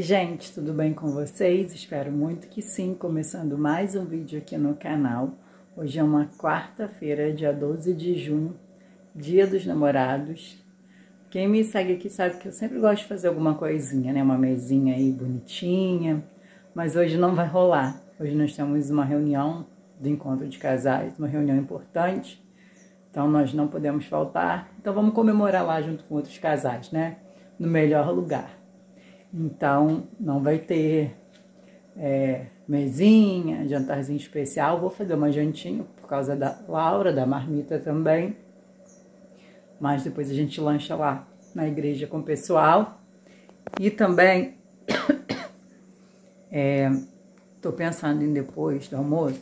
Gente, tudo bem com vocês? Espero muito que sim, começando mais um vídeo aqui no canal. Hoje é uma quarta-feira, dia 12 de junho, dia dos namorados. Quem me segue aqui sabe que eu sempre gosto de fazer alguma coisinha, né? Uma mesinha aí bonitinha, mas hoje não vai rolar. Hoje nós temos uma reunião do encontro de casais, uma reunião importante, então nós não podemos faltar. Então vamos comemorar lá junto com outros casais, né? No melhor lugar. Então, não vai ter mesinha, jantarzinho especial. Vou fazer uma jantinha por causa da Laura, da marmita também. Mas depois a gente lancha lá na igreja com o pessoal. E também, tô pensando em depois do almoço,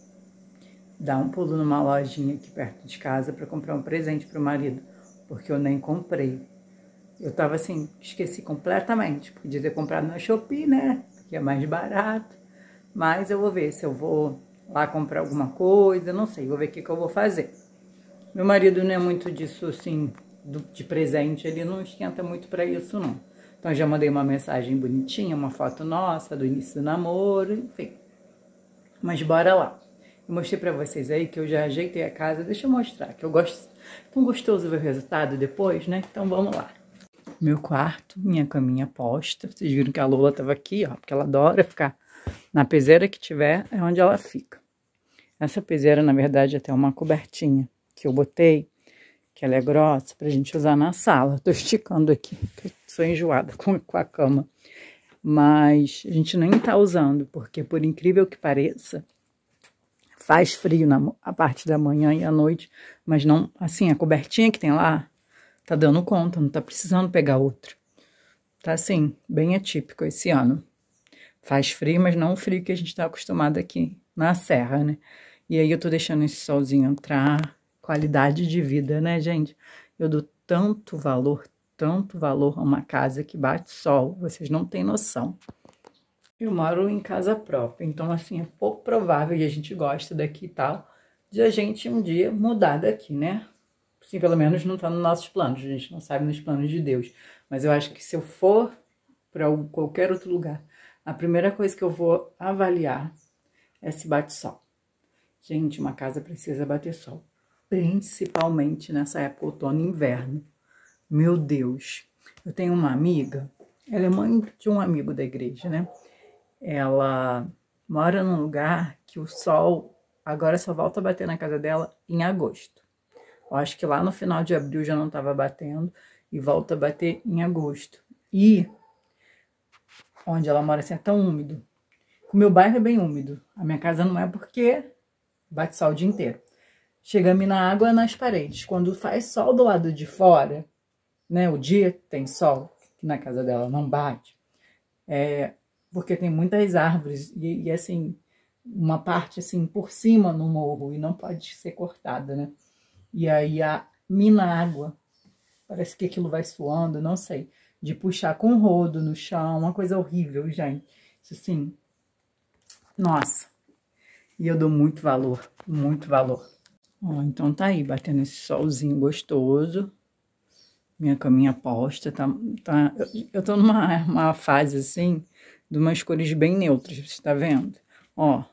dar um pulo numa lojinha aqui perto de casa para comprar um presente para o marido. Porque eu nem comprei. Eu tava assim, esqueci completamente. Podia ter comprado na Shopee, né? Que é mais barato. Mas eu vou ver se eu vou lá comprar alguma coisa. Não sei, vou ver o que eu vou fazer. Meu marido não é muito disso, assim, de presente. Ele não esquenta muito pra isso, não. Então eu já mandei uma mensagem bonitinha, uma foto nossa do início do namoro, enfim. Mas bora lá. Eu mostrei pra vocês aí que eu já ajeitei a casa. Deixa eu mostrar, que eu gosto. Tão gostoso ver o resultado depois, né? Então vamos lá. Meu quarto, minha caminha posta. Vocês viram que a Lola tava aqui, ó, porque ela adora ficar na peseira que tiver, é onde ela fica. Essa peseira, na verdade, é até uma cobertinha que eu botei, que ela é grossa, pra gente usar na sala. Tô esticando aqui, porque eu sou enjoada com a cama. Mas a gente nem tá usando, porque por incrível que pareça, faz frio a parte da manhã e à noite, mas não, assim, a cobertinha que tem lá, tá dando conta, não tá precisando pegar outra. Tá assim, bem atípico esse ano. Faz frio, mas não o frio que a gente tá acostumado aqui na serra, né? E aí eu tô deixando esse solzinho entrar. Qualidade de vida, né, gente? Eu dou tanto valor a uma casa que bate sol. Vocês não têm noção. Eu moro em casa própria, então assim, é pouco provável, e a gente gosta daqui e tal, de a gente um dia mudar daqui, né? Sim, pelo menos não tá nos nossos planos, a gente não sabe nos planos de Deus. Mas eu acho que se eu for para qualquer outro lugar, a primeira coisa que eu vou avaliar é se bate sol. Gente, uma casa precisa bater sol, principalmente nessa época outono e inverno. Meu Deus, eu tenho uma amiga, ela é mãe de um amigo da igreja, né? Ela mora num lugar que o sol agora só volta a bater na casa dela em agosto. Eu acho que lá no final de abril já não estava batendo e volta a bater em agosto. E onde ela mora assim é tão úmido. O meu bairro é bem úmido. A minha casa não é porque bate sol o dia inteiro. Chega a mina água nas paredes. Quando faz sol do lado de fora, né, o dia tem sol, que na casa dela não bate, porque tem muitas árvores e assim, uma parte assim por cima no morro e não pode ser cortada, né? E aí a mina água, parece que aquilo vai suando, não sei, de puxar com rodo no chão, uma coisa horrível, gente. Isso assim, nossa. E eu dou muito valor, muito valor. Ó, então tá aí, batendo esse solzinho gostoso. Minha caminha posta, eu tô numa fase assim, de umas cores bem neutras, você tá vendo? Ó,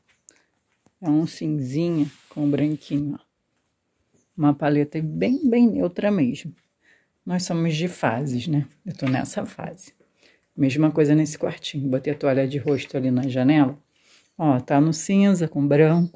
é um cinzinha com branquinho, ó. Uma paleta bem neutra mesmo. Nós somos de fases, né? Eu tô nessa fase. Mesma coisa nesse quartinho. Botei a toalha de rosto ali na janela. Ó, tá no cinza com branco,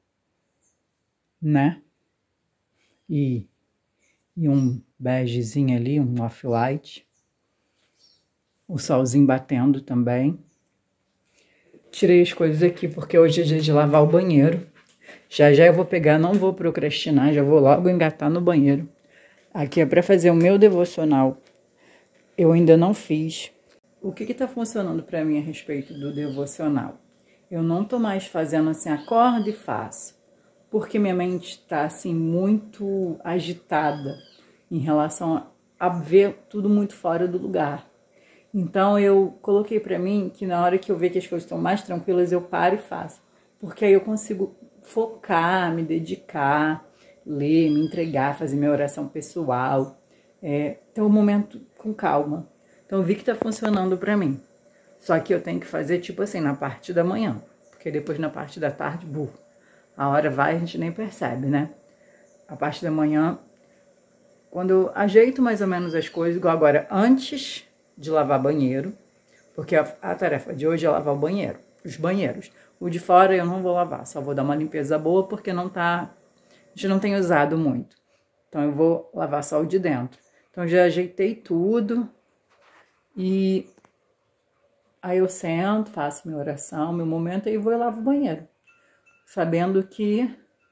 né? E um begezinho ali, um off-white. O solzinho batendo também. Tirei as coisas aqui porque hoje é dia de lavar o banheiro. Já eu vou pegar, não vou procrastinar, já vou logo engatar no banheiro. Aqui é para fazer o meu devocional. Eu ainda não fiz. O que tá funcionando para mim a respeito do devocional? Eu não tô mais fazendo assim, acordo e faço. Porque minha mente tá assim muito agitada em relação a ver tudo muito fora do lugar. Então eu coloquei para mim que na hora que eu ver que as coisas estão mais tranquilas, eu paro e faço. Porque aí eu consigo focar, me dedicar, ler, me entregar, fazer minha oração pessoal. Ter um momento com calma. Então eu vi que tá funcionando para mim. Só que eu tenho que fazer, tipo assim, na parte da manhã. Porque depois na parte da tarde, burro. A hora vai, a gente nem percebe, né? A parte da manhã, quando eu ajeito mais ou menos as coisas, igual agora, antes de lavar banheiro, porque a tarefa de hoje é lavar o banheiro, os banheiros. O de fora eu não vou lavar, só vou dar uma limpeza boa, porque a gente não tem usado muito. Então eu vou lavar só o de dentro. Então eu já ajeitei tudo e aí eu sento, faço minha oração, meu momento, e vou e lavo o banheiro. Sabendo que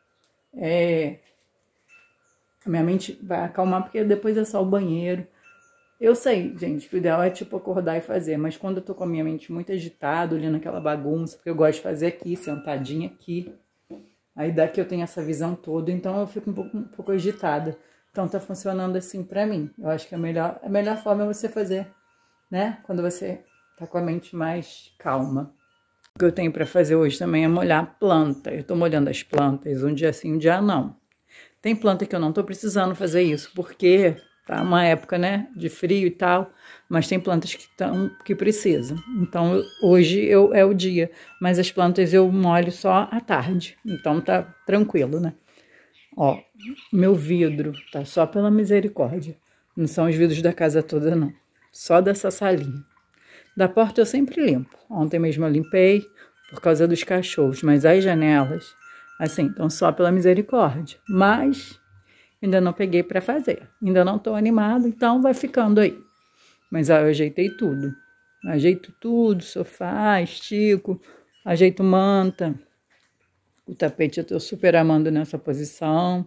a minha mente vai acalmar, porque depois é só o banheiro. Eu sei, gente, que o ideal é tipo acordar e fazer, mas quando eu tô com a minha mente muito agitada, olhando aquela bagunça, porque eu gosto de fazer aqui, sentadinha aqui, aí daqui eu tenho essa visão toda, então eu fico um pouco agitada. Então tá funcionando assim pra mim. Eu acho que a melhor forma é você fazer, né? Quando você tá com a mente mais calma. O que eu tenho pra fazer hoje também é molhar a planta. Eu tô molhando as plantas um dia sim, um dia não. Tem planta que eu não tô precisando fazer isso, porque tá uma época, né, de frio e tal, mas tem plantas que precisam. Então, hoje é o dia, mas as plantas eu molho só à tarde, então tá tranquilo, né? Ó, meu vidro tá só pela misericórdia. Não são os vidros da casa toda, não. Só dessa salinha. Da porta eu sempre limpo. Ontem mesmo eu limpei por causa dos cachorros, mas as janelas, assim, estão só pela misericórdia. Mas ainda não peguei para fazer. Ainda não tô animado, então vai ficando aí. Mas eu ajeitei tudo. Ajeito tudo, sofá, estico, ajeito manta. O tapete eu tô super amando nessa posição.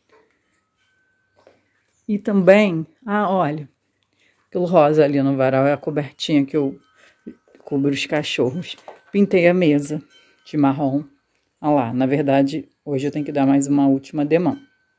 E também, olha, aquilo rosa ali no varal é a cobertinha que eu cubro os cachorros. Pintei a mesa de marrom. Olha lá, na verdade, hoje eu tenho que dar mais uma última demão.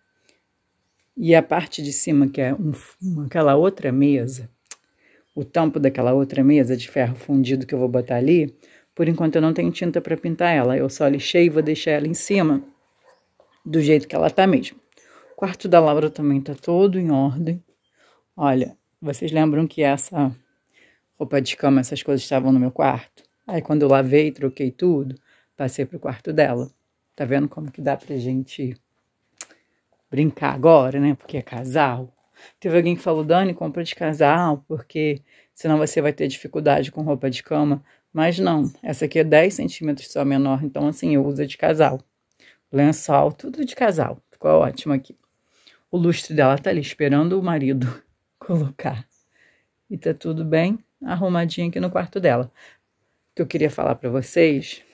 E a parte de cima, que é aquela outra mesa, o tampo daquela outra mesa de ferro fundido que eu vou botar ali, por enquanto eu não tenho tinta para pintar ela. Eu só lixei e vou deixar ela em cima do jeito que ela tá mesmo. O quarto da Laura também tá todo em ordem. Olha, vocês lembram que essa roupa de cama, essas coisas estavam no meu quarto? Aí quando eu lavei, troquei tudo, passei pro quarto dela. Tá vendo como que dá pra gente brincar agora, né? Porque é casal. Teve alguém que falou, Dani, compra de casal, porque senão você vai ter dificuldade com roupa de cama. Mas não, essa aqui é 10 centímetros só menor, então assim, eu uso de casal. Lençol, tudo de casal. Ficou ótimo aqui. O lustre dela tá ali esperando o marido colocar. E tá tudo bem arrumadinho aqui no quarto dela. O que eu queria falar pra vocês,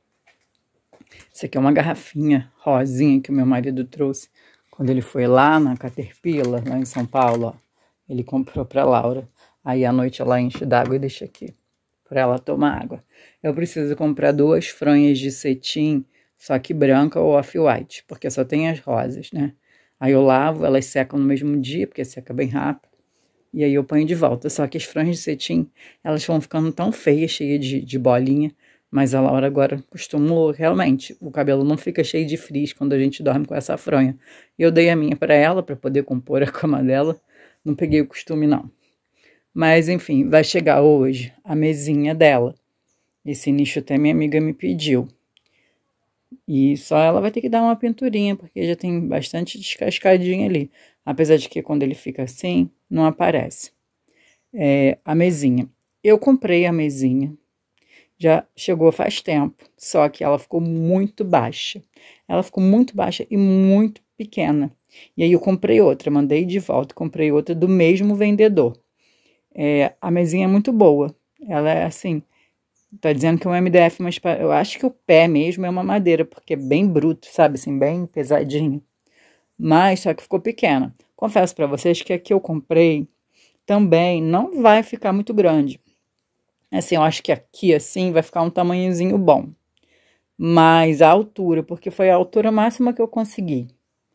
isso aqui é uma garrafinha rosinha que o meu marido trouxe quando ele foi lá na Caterpillar, lá em São Paulo, ó. Ele comprou pra Laura. Aí à noite ela enche d'água e deixa aqui pra ela tomar água. Eu preciso comprar 2 fronhas de cetim, só que branca ou off-white, porque só tem as rosas, né? Aí eu lavo, elas secam no mesmo dia, porque seca bem rápido. E aí eu ponho de volta. Só que as franjas de cetim, elas vão ficando tão feias, cheias de bolinha. Mas a Laura agora acostumou, realmente, o cabelo não fica cheio de frizz quando a gente dorme com essa fronha. Eu dei a minha para ela, para poder compor a cama dela. Não peguei o costume, não. Mas, enfim, vai chegar hoje a mesinha dela. Esse nicho até minha amiga me pediu. E só ela vai ter que dar uma pinturinha, porque já tem bastante descascadinha ali. Apesar de que quando ele fica assim, não aparece. A mesinha. Eu comprei a mesinha. Já chegou faz tempo, só que ela ficou muito baixa. Ela ficou muito baixa e muito pequena. E aí eu comprei outra, mandei de volta, comprei outra do mesmo vendedor. A mesinha é muito boa. Ela é assim, tá dizendo que é um MDF, mas eu acho que o pé mesmo é uma madeira, porque é bem bruto, sabe, assim, bem pesadinho. Mas só que ficou pequena. Confesso pra vocês que a que eu comprei também não vai ficar muito grande. Assim, eu acho que aqui, assim, vai ficar um tamanhozinho bom. Mas a altura, porque foi a altura máxima que eu consegui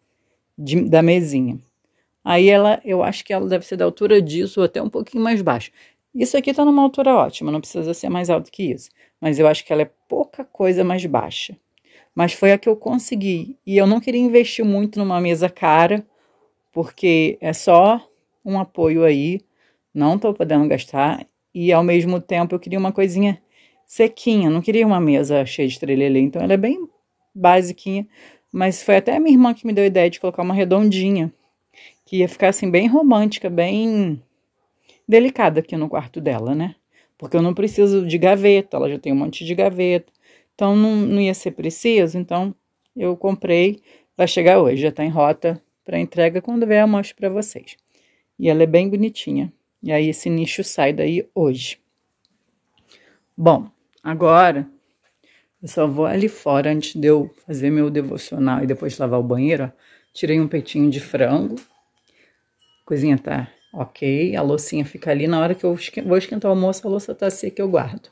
da mesinha. Aí eu acho que ela deve ser da altura disso ou até um pouquinho mais baixo. Isso aqui tá numa altura ótima, não precisa ser mais alto que isso. Mas eu acho que ela é pouca coisa mais baixa. Mas foi a que eu consegui. E eu não queria investir muito numa mesa cara, porque é só um apoio aí. Não tô podendo gastar. e ao mesmo tempo eu queria uma coisinha sequinha, não queria uma mesa cheia de trelelê, então ela é bem basiquinha, mas foi até a minha irmã que me deu a ideia de colocar uma redondinha, que ia ficar assim bem romântica, bem delicada aqui no quarto dela, né? Porque eu não preciso de gaveta, ela já tem um monte de gaveta, então não ia ser preciso, então eu comprei, vai chegar hoje, já tá em rota para entrega, quando vier eu mostro para vocês. E ela é bem bonitinha, e aí esse nicho sai daí hoje. Bom, agora eu só vou ali fora antes de eu fazer meu devocional e depois lavar o banheiro, ó. Tirei um peitinho de frango, a coisinha tá ok, a loucinha fica ali, na hora que eu vou esquentar o almoço, a louça tá seca, eu guardo.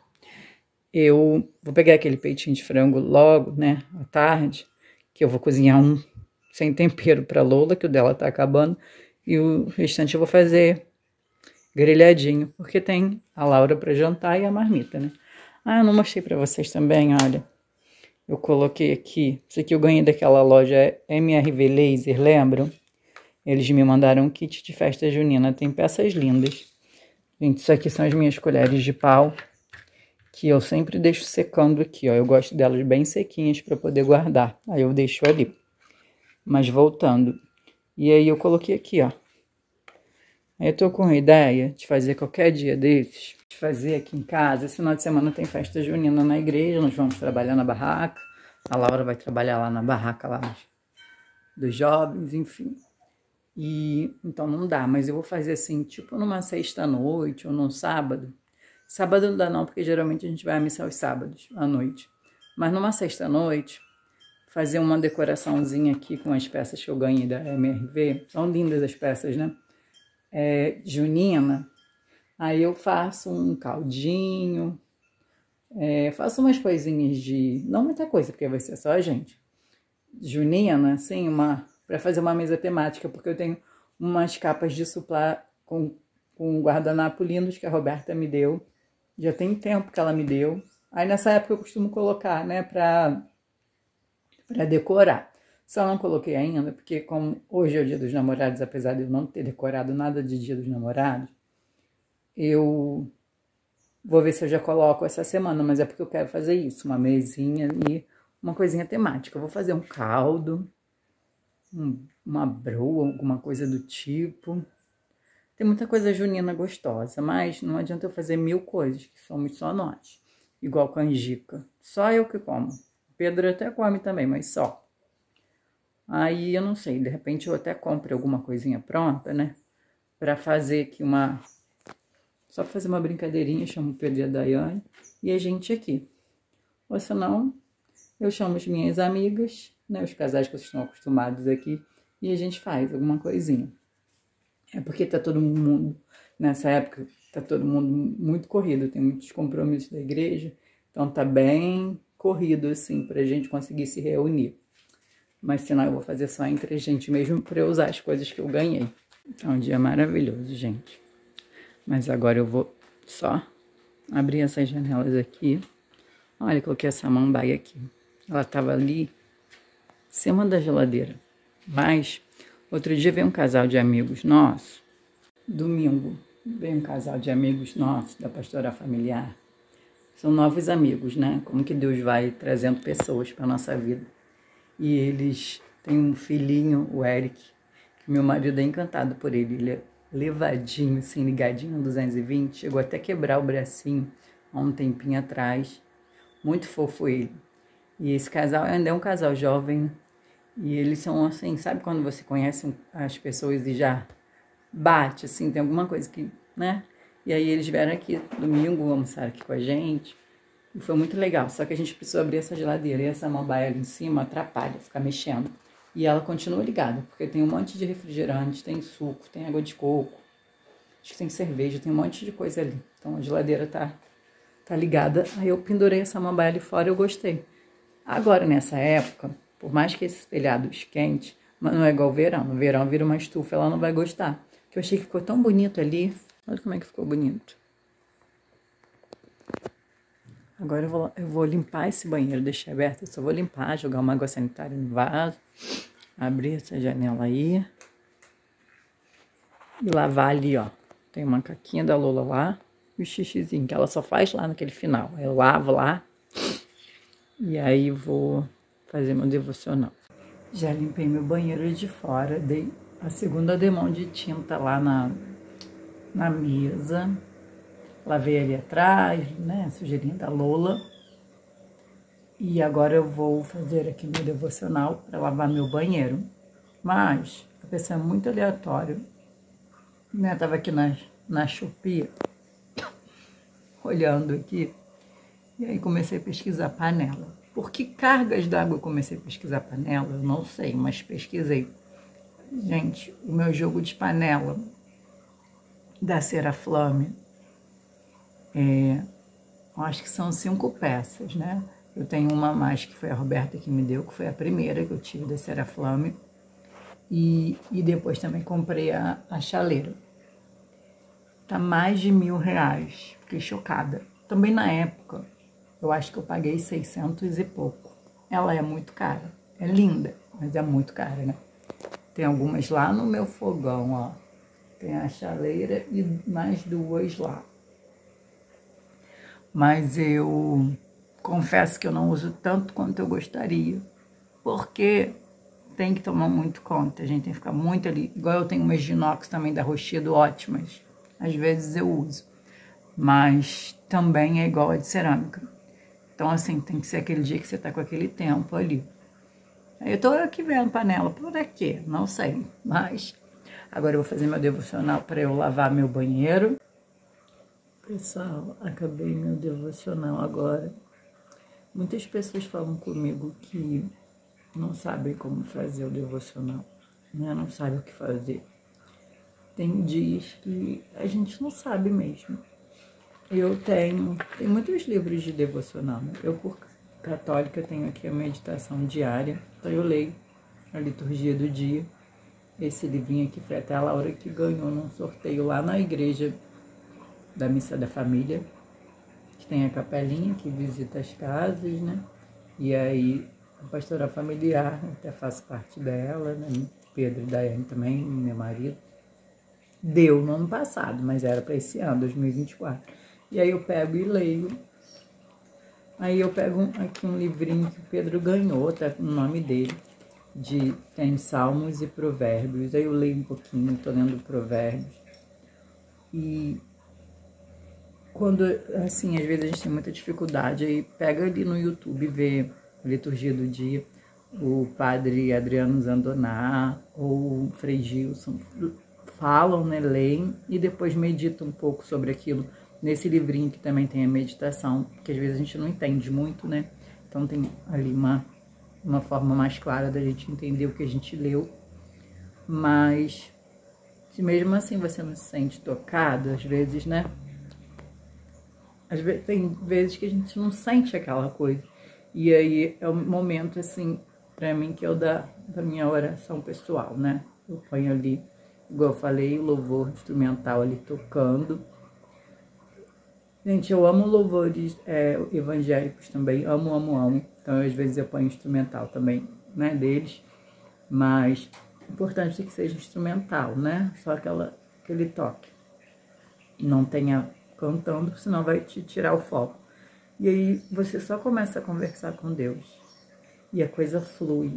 Eu vou pegar aquele peitinho de frango logo, né, à tarde, que eu vou cozinhar um sem tempero pra Lola, que o dela tá acabando, e o restante eu vou fazer grelhadinho, porque tem a Laura pra jantar e a marmita, né. Ah, eu não mostrei pra vocês também, olha, eu coloquei aqui, isso aqui eu ganhei daquela loja MRV Laser, lembram? Eles me mandaram um kit de festa junina, tem peças lindas. Gente, isso aqui são as minhas colheres de pau, que eu sempre deixo secando aqui, ó. Eu gosto delas bem sequinhas para poder guardar. Aí eu deixo ali. Mas voltando. E aí eu coloquei aqui, ó. Aí eu tô com a ideia de fazer qualquer dia desses, de fazer aqui em casa. Esse final de semana tem festa junina na igreja, nós vamos trabalhar na barraca. A Laura vai trabalhar lá na barraca lá dos jovens, enfim. E então não dá, mas eu vou fazer assim, tipo numa sexta-noite ou num sábado. Sábado não dá não, porque geralmente a gente vai à missa aos sábados, à noite. Mas numa sexta-noite, fazer uma decoraçãozinha aqui com as peças que eu ganhei da MRV. São lindas as peças, né? Junina. Aí eu faço um caldinho, faço umas coisinhas de... Não muita coisa, porque vai ser só a gente. Junina, assim, para fazer uma mesa temática, porque eu tenho umas capas de suplá com guardanapo lindos que a Roberta me deu. Já tem tempo que ela me deu. Aí nessa época eu costumo colocar, né, para decorar. Só não coloquei ainda, porque como hoje é o Dia dos Namorados, apesar de eu não ter decorado nada de Dia dos Namorados, eu vou ver se eu já coloco essa semana, mas é porque eu quero fazer isso, uma mesinha e uma coisinha temática. Eu vou fazer um caldo, uma broa, alguma coisa do tipo. Tem muita coisa junina gostosa, mas não adianta eu fazer 1000 coisas, que somos só nós. Igual canjica. Só eu que como. O Pedro até come também, mas só. Aí eu não sei, de repente eu até compro alguma coisinha pronta, né? Pra fazer aqui só pra fazer uma brincadeirinha, chamo o Pedro e a Daiane e a gente aqui. Ou senão, eu chamo as minhas amigas, né? Os casais que vocês estão acostumados aqui, e a gente faz alguma coisinha. É porque tá todo mundo, nessa época, tá todo mundo muito corrido, tem muitos compromissos da igreja, então tá bem corrido, assim, pra gente conseguir se reunir. Mas senão eu vou fazer só entre a gente mesmo pra eu usar as coisas que eu ganhei. É um dia maravilhoso, gente. Mas agora eu vou só abrir essas janelas aqui. Olha, coloquei essa samambaia aqui. Ela tava ali, em cima da geladeira. Mas... outro dia veio um casal de amigos nossos, domingo, veio um casal de amigos nossos, da Pastoral Familiar. São novos amigos, né? Como que Deus vai trazendo pessoas para nossa vida. E eles têm um filhinho, o Eric, que meu marido é encantado por ele. Ele é levadinho, assim, ligadinho no 220, chegou até quebrar o bracinho há um tempinho atrás. Muito fofo ele. E esse casal ainda é um casal jovem, né? E eles são assim, sabe quando você conhece as pessoas e já bate, assim, tem alguma coisa que, né? E aí eles vieram aqui domingo, almoçaram aqui com a gente. E foi muito legal, só que a gente precisou abrir essa geladeira e essa samambaia ali em cima atrapalha, ficar mexendo. E ela continua ligada, porque tem um monte de refrigerante, tem suco, tem água de coco, acho que tem cerveja, tem um monte de coisa ali. Então a geladeira tá ligada. Aí eu pendurei essa samambaia ali fora e eu gostei. Agora, nessa época... por mais que esse telhado esquente, mas não é igual o verão. No verão vira uma estufa, ela não vai gostar. Que eu achei que ficou tão bonito ali. Olha como é que ficou bonito. Agora eu vou limpar esse banheiro, deixar aberto. Eu só vou limpar, jogar uma água sanitária no vaso. Abrir essa janela aí. E lavar ali, ó. Tem uma caquinha da Lola lá. o xixizinho, que ela só faz lá naquele final. Eu lavo lá e aí vou fazer meu devocional. Já limpei meu banheiro de fora, dei a segunda demão de tinta lá na mesa. Lavei ali atrás, né, a sujeirinha da Lola. E agora eu vou fazer aqui meu devocional para lavar meu banheiro. Mas a pessoa é muito aleatória, né? Tava aqui na Shopee, olhando aqui, e aí comecei a pesquisar panela. Por que cargas d'água eu comecei a pesquisar panela? Eu não sei, mas pesquisei. Gente, o meu jogo de panela da Ceraflame, acho que são 5 peças, né? Eu tenho uma a mais que foi a Roberta que me deu, que foi a primeira que eu tive da Ceraflame. E depois também comprei a chaleira. Tá mais de R$ 1.000. Fiquei chocada. Também na época, eu acho que eu paguei 600 e pouco. Ela é muito cara. É linda, mas é muito cara, né? Tem algumas lá no meu fogão, ó. Tem a chaleira e mais 2 lá. Mas eu confesso que eu não uso tanto quanto eu gostaria. Porque tem que tomar muito conta, a gente tem que ficar muito ali. Igual eu tenho umas de inox também da Rochedo ótimas. Às vezes eu uso. Mas também é igual a de cerâmica. Então, assim, tem que ser aquele dia que você tá com aquele tempo ali. Aí eu tô aqui vendo panela. Por quê? Não sei. Mas agora eu vou fazer meu devocional para eu lavar meu banheiro. Pessoal, acabei meu devocional agora. Muitas pessoas falam comigo que não sabem como fazer o devocional, né? Não sabem o que fazer. Tem dias que a gente não sabe mesmo. Eu tenho muitos livros de devocional, né? Eu, por católica, tenho aqui a meditação diária, então eu leio a liturgia do dia. Esse livrinho aqui foi até a Laura que ganhou num sorteio lá na igreja da Missa da Família, que tem a capelinha que visita as casas, né? E aí a pastoral familiar, até faço parte dela, né? Pedro e Daiane também, meu marido. Deu no ano passado, mas era para esse ano, 2024. E aí eu pego e leio. Aí eu pego aqui um livrinho que o Pedro ganhou, tá com o nome dele, tem Salmos e Provérbios. Aí eu leio um pouquinho, tô lendo Provérbios. E quando, assim, às vezes a gente tem muita dificuldade, aí pega ali no YouTube, vê a liturgia do dia, o padre Adriano Zandoná ou o Frei Gilson falam, né, leem e depois meditam um pouco sobre aquilo. Nesse livrinho que também tem a meditação, que às vezes a gente não entende muito, né? Então tem ali uma forma mais clara da gente entender o que a gente leu. Mas, se mesmo assim você não se sente tocado, às vezes, né? Tem vezes que a gente não sente aquela coisa. E aí é o momento, assim, pra mim, que eu da minha oração pessoal, né? Eu ponho ali, igual eu falei, o louvor instrumental ali tocando. Gente, eu amo louvores evangélicos também, amo, amo, amo. Então, às vezes eu ponho instrumental também, né, deles. Mas o importante é que seja instrumental, né? Só aquele toque. Não tenha cantando, senão vai te tirar o foco. E aí você só começa a conversar com Deus. E a coisa flui.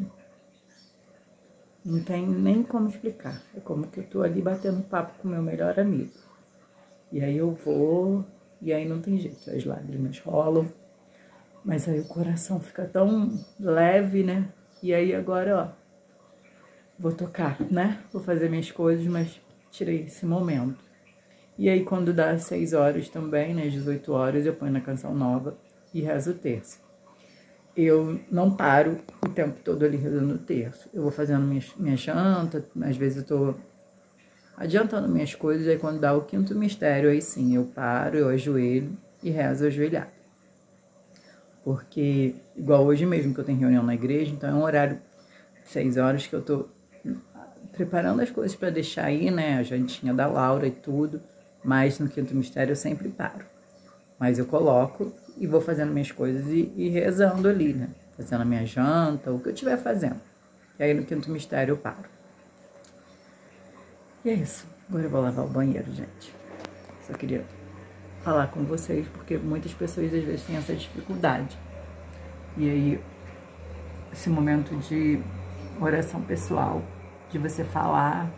Não tem nem como explicar. É como que eu tô ali batendo papo com o meu melhor amigo. E aí eu vou, e aí não tem jeito, as lágrimas rolam. Mas aí o coração fica tão leve, né? E aí agora, ó, vou tocar, né? Vou fazer minhas coisas, mas tirei esse momento. E aí quando dá às 6 horas também, né? Às 18 horas, eu ponho na canção nova e rezo o terço. Eu não paro o tempo todo ali rezando o terço. Eu vou fazendo minha janta, às vezes eu tô adiantando minhas coisas, aí quando dá o quinto mistério, aí sim, eu paro, eu ajoelho e rezo ajoelhado. Porque, igual hoje mesmo que eu tenho reunião na igreja, então é um horário de 6 horas que eu tô preparando as coisas para deixar aí, né, a jantinha da Laura e tudo, mas no quinto mistério eu sempre paro. Mas eu coloco e vou fazendo minhas coisas e rezando ali, né, fazendo a minha janta, o que eu estiver fazendo. E aí no quinto mistério eu paro. E é isso. Agora eu vou lavar o banheiro, gente. Só queria falar com vocês, porque muitas pessoas às vezes têm essa dificuldade. E aí, esse momento de oração pessoal, de você falar,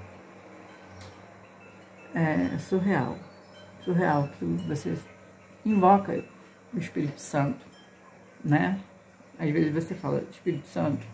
é surreal. Surreal, que você invoca o Espírito Santo, né? Às vezes você fala, Espírito Santo,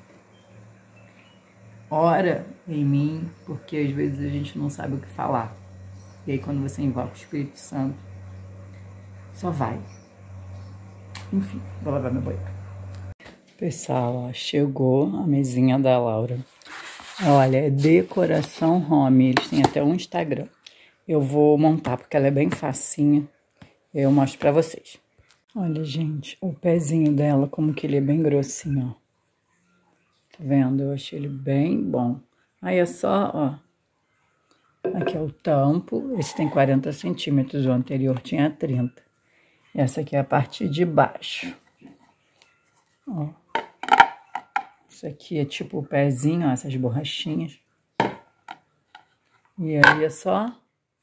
ora em mim, porque às vezes a gente não sabe o que falar. E aí quando você invoca o Espírito Santo, só vai. Enfim, vou lavar meu banheiro. Pessoal, ó, chegou a mesinha da Laura. Olha, é Decoração Home, eles têm até um Instagram. Eu vou montar porque ela é bem facinha. Eu mostro pra vocês. Olha, gente, o pezinho dela, como que ele é bem grossinho, ó. Tá vendo? Eu achei ele bem bom. Aí é só, ó. Aqui é o tampo. Esse tem 40 centímetros, o anterior tinha 30. Essa aqui é a parte de baixo. Ó. Isso aqui é tipo o pezinho, ó, essas borrachinhas. E aí é só...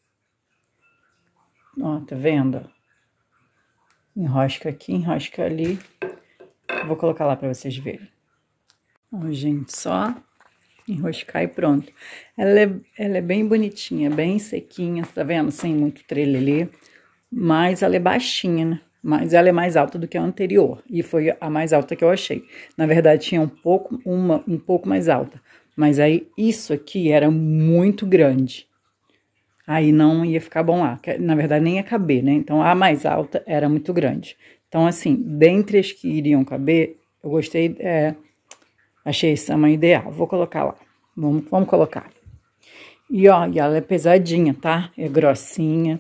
Ó, tá vendo? Enrosca aqui, enrosca ali. Vou colocar lá pra vocês verem. Ó, gente, só enroscar e pronto. Ela é bem bonitinha, bem sequinha, tá vendo? Sem muito trelelê. Mas ela é baixinha, né? Mas ela é mais alta do que a anterior. E foi a mais alta que eu achei. Na verdade, tinha um pouco mais alta. Mas aí, isso aqui era muito grande. Aí não ia ficar bom lá. Na verdade, nem ia caber, né? Então, a mais alta era muito grande. Então, assim, dentre as que iriam caber, eu gostei, achei esse tamanho ideal. Vou colocar lá. Vamos colocar. E, ó, e ela é pesadinha, tá? É grossinha.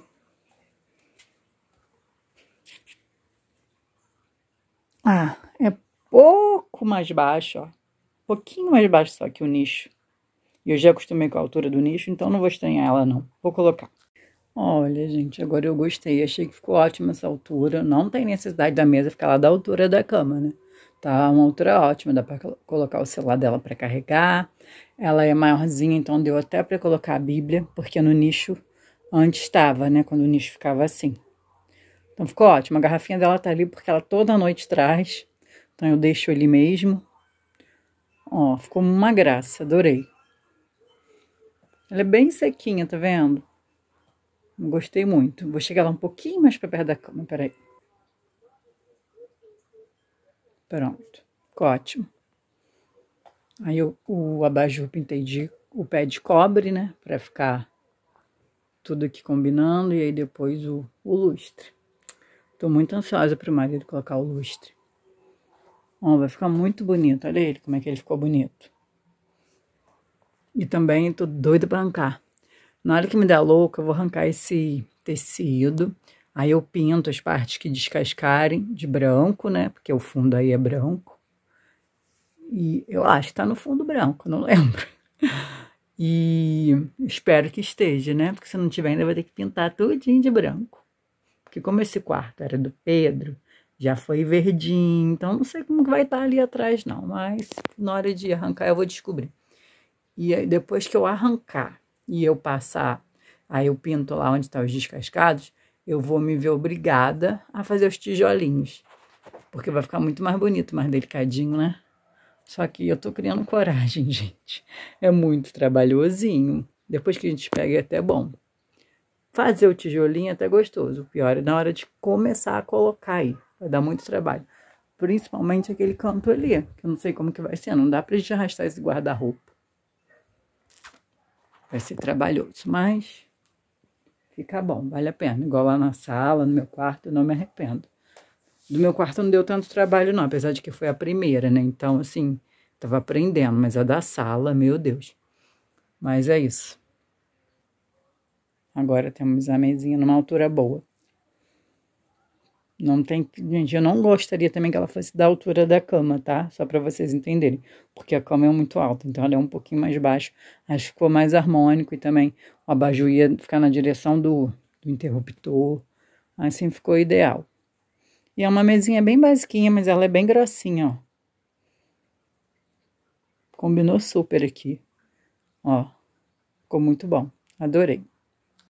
Ah, é pouco mais baixo, ó. Pouquinho mais baixo só que o nicho. E eu já acostumei com a altura do nicho, então não vou estranhar ela, não. Vou colocar. Olha, gente, agora eu gostei. Achei que ficou ótima essa altura. Não tem necessidade da mesa ficar lá da altura da cama, né? Tá uma altura ótima. Dá pra colocar o celular dela pra carregar. Ela é maiorzinha, então deu até pra colocar a Bíblia, porque no nicho antes estava, né? Quando o nicho ficava assim. Então ficou ótimo. A garrafinha dela tá ali porque ela toda noite traz. Então eu deixo ali mesmo. Ó, ficou uma graça. Adorei. Ela é bem sequinha, tá vendo? Gostei muito. Vou chegar lá um pouquinho mais pra perto da cama. Peraí. Pronto. Ficou ótimo. Aí o abajur pintei o pé de cobre, né? Pra ficar tudo aqui combinando. E aí depois o lustre. Tô muito ansiosa pro marido colocar o lustre. Ó, vai ficar muito bonito. Olha ele, como é que ele ficou bonito. E também tô doida pra arrancar. Na hora que me der louca, eu vou arrancar esse tecido. Aí eu pinto as partes que descascarem de branco, né? Porque o fundo aí é branco. E eu acho que tá no fundo branco, não lembro. E espero que esteja, né? Porque se não tiver ainda vai ter que pintar tudinho de branco. Porque como esse quarto era do Pedro, já foi verdinho. Então não sei como que vai estar ali atrás não. Mas na hora de arrancar eu vou descobrir. E aí, depois que eu arrancar e eu passar, aí eu pinto lá onde estão os descascados, eu vou me ver obrigada a fazer os tijolinhos. Porque vai ficar muito mais bonito, mais delicadinho, né? Só que eu tô criando coragem, gente. É muito trabalhosinho. Depois que a gente pega é até bom. Fazer o tijolinho é até gostoso. O pior é na hora de começar a colocar aí. Vai dar muito trabalho. Principalmente aquele canto ali, que eu não sei como que vai ser. Não dá pra gente arrastar esse guarda-roupa. Vai ser trabalhoso, mas fica bom, vale a pena. Igual lá na sala, no meu quarto, eu não me arrependo. Do meu quarto não deu tanto trabalho não, apesar de que foi a primeira, né? Então, assim, tava aprendendo, mas a da sala, meu Deus. Mas é isso. Agora temos a mesinha numa altura boa. Não tem... Gente, eu não gostaria também que ela fosse da altura da cama, tá? Só pra vocês entenderem. Porque a cama é muito alta, então ela é um pouquinho mais baixa. Acho que ficou mais harmônico e também o abajur ia ficar na direção do interruptor. Assim ficou ideal. E é uma mesinha bem basiquinha, mas ela é bem grossinha, ó. Combinou super aqui. Ó, ficou muito bom. Adorei.